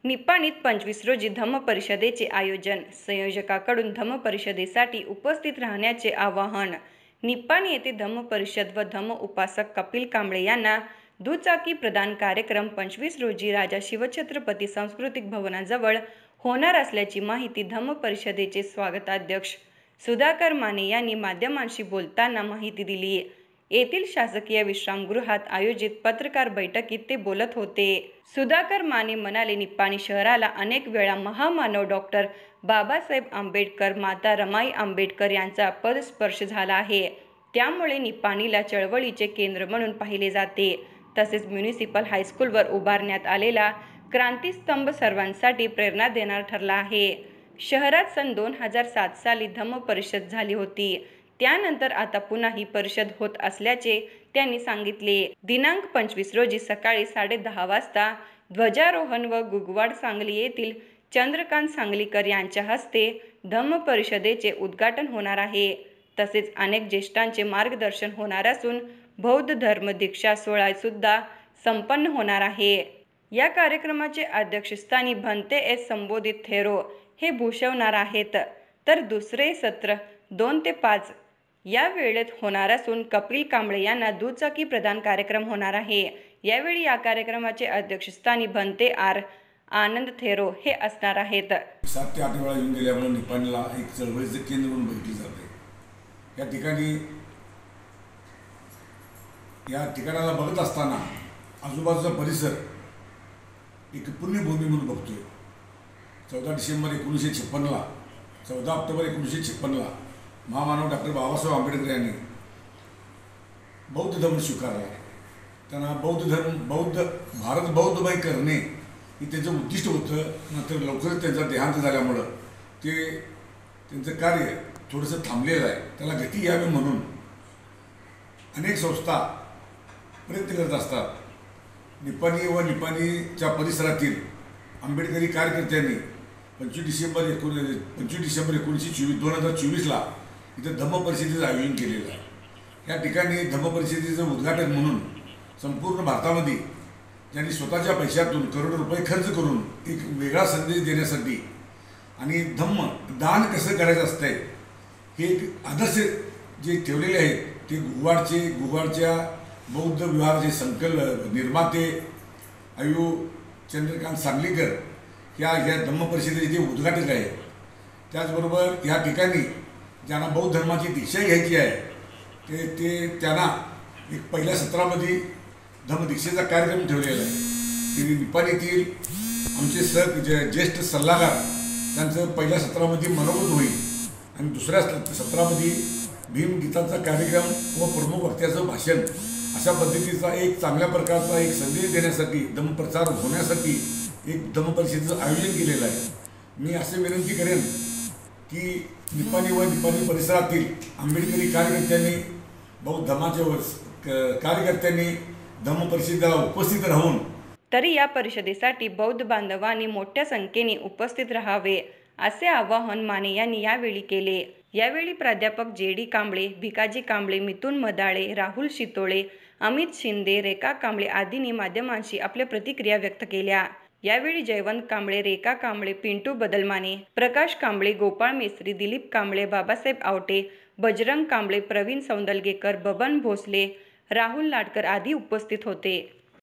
निपाणीत 25 रोजी धम्म परिषदेचे आयोजन. संयोजकाकडून धम्म परिषदेसाठी उपस्थित राहण्याचे आवाहन. निपाणी येथे धम्म परिषद व धम्म उपासक कपिल कांबळे यांना दुचाकी प्रदान कार्यक्रम 25 रोजी राजा शिवछत्रपती सांस्कृतिक भवनाजवळ होणार असल्याची माहिती धम्म परिषदेचे स्वागताध्यक्ष सुधाकर माने यांनी माध्यमांशी बोलताना माहिती दिली. येथील शासकीय विश्रामगृहात आयोजित पत्रकार बैठकीत ते बोलत होते. सुधाकर माने म्हणाले, निपाणी शहराला अनेक वेळा महामानव डॉक्टर बाबासाहेब आंबेडकर, माता रमाई आंबेडकर यांचा पदस्पर्श झाला आहे. त्यामुळे निपाणीला चळवळीचे केंद्र म्हणून पाहिले जाते. तसेच म्युनिसिपल हायस्कूलवर उभारण्यात आलेला क्रांतीस्तंभ सर्वांसाठी प्रेरणा देणारा ठरला आहे. शहरात सन 2007 साली धम्म परिषद झाली होती. त्यानंतर आता पुन्हा ही परिषद होत असल्याचे त्यांनी सांगितले. दिनांक 25 रोजी सकाळी 10:30 वाजता ध्वजारोहण व गुगवाड सांगली येथील चंद्रकांत सांगलीकर यांच्या हस्ते धम्म परिषदेचे उद्घाटन होणार आहे. तसेच अनेक ज्येष्ठांचे मार्गदर्शन होणार असून बौद्ध धर्म दीक्षा सोहळा सुद्धा संपन्न होणार आहे. या कार्यक्रमाचे अध्यक्षस्थानी भंते एस संबोधित थेरो हे भूषवणार आहेत. तर दुसरे सत्र 2 ते 5 या वेळेत होणार असून कपिल कांबळे यांना दुचाकी प्रदान कार्यक्रम होणार आहे. यावेळी या कार्यक्रमाचे अध्यक्षस्थानी भंते आनंद थेरो हे असणार आहेत. 7 ते 8 वेळा येऊन गेल्यामुळे निपाणीला एक चळवळीचे केंद्र म्हणून बघितले जाते. या ठिकाणाला बघत असताना आजूबाजूचा परिसर एक पुण्यभूमी म्हणून बघतोय. 14 डिसेंबर 1956ला 14 ऑक्टोबर 1956ला महामानव डॉक्टर बाबासाहेब आंबेडकर यांनी बौद्ध धर्म स्वीकारला. त्यांना भारत बौद्धमय करणे हे त्यांचं उद्दिष्ट होतं. नंतर लवकरच त्यांचा देहांत झाल्यामुळं त्यांचं कार्य थोडंसं थांबलेलं आहे. त्याला गती यावी म्हणून अनेक संस्था प्रयत्न करत असतात. निपाणी व निपाणीच्या परिसरातील आंबेडकरी कार्यकर्त्यांनी 25 डिसेंबर 2024ला इथं धम्म परिषदेचं आयोजन केलेलं आहे. या ठिकाणी धम्म परिषदेचं उद्घाटन म्हणून संपूर्ण भारतामध्ये ज्यांनी स्वतःच्या पैशातून करोडो रुपये खर्च करून एक वेगळा संदेश देण्यासाठी आणि धम्म दान कसं करायचं असतंय हे एक आदर्श जे ठेवलेले आहेत ते गुगवाडच्या बौद्ध विहाराचे निर्माते आयु चंद्रकांत सांगलीकर या धम्म परिषदेचे उद्घाटक आहेत. त्याचबरोबर या ठिकाणी ज्यांना बौद्ध धर्माची दीक्षा घ्यायची आहे ते त्यांना एक पहिल्या सत्रामध्ये धम्मदीक्षेचा कार्यक्रम ठेवलेला आहे. ते निपाणीतील आमचे ज्येष्ठ सल्लागार त्यांचं पहिल्या सत्रामध्ये मनोगत होईल आणि दुसऱ्या सत्रामध्ये भीमगीताचा कार्यक्रम व प्रमुख वक्त्याचं भाषण अशा पद्धतीचा एक चांगल्या प्रकारचा एक संदेश देण्यासाठी धम्मप्रचार होण्यासाठी एक धम्म परिषदेचं आयोजन केलेलं आहे. मी असे विनंती करेन की निपाणी व निपाणी परिसरातील आंबेडकरी कार्यकर्त्यांनी बौद्ध धर्माच्या कार्यकर्त्यांनी धम्म परिषदेला उपस्थित राहून तरी या परिषदेसाठी बौद्ध बांधवांनी मोठ्या संख्येने उपस्थित राहावे असे आवाहन माने यांनी यावेळी केले. यावेळी प्राध्यापक JD कांबळे, भिकाजी कांबळे, मिथुन मदाळे, राहुल शितोळे, अमित शिंदे, रेखा कांबळे आदींनी माध्यमांशी आपल्या प्रतिक्रिया व्यक्त केल्या. यावेळी जयवंत कांबळे, रेखा कांबळे, पिंटू बदलमाने, प्रकाश कांबळे, गोपाळ मेस्त्री, दिलीप कांबळे, बाबासाहेब आवटे, बजरंग कांबळे, प्रवीण सौंदलगेकर, बबन भोसले, राहुल लाटकर आदी उपस्थित होते.